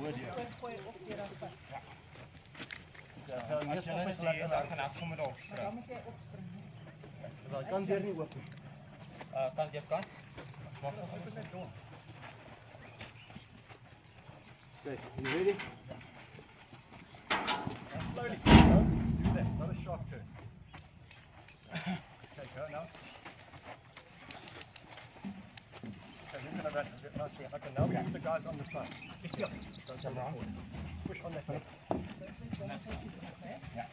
wood hier. Ja, als jy net sê, dan kan ek sommer opspring. Dan moet jy opspring. Daai kan deur nie oop nie. Kan jy kan? Maar ek het net doen. Okay, you ready? Slowly, do that, not a sharp turn. Okay, go now. Okay, you're going to run a bit nice way. Okay, now we have the guys on the side. Just go. Don't come around. Push on that way. Yeah.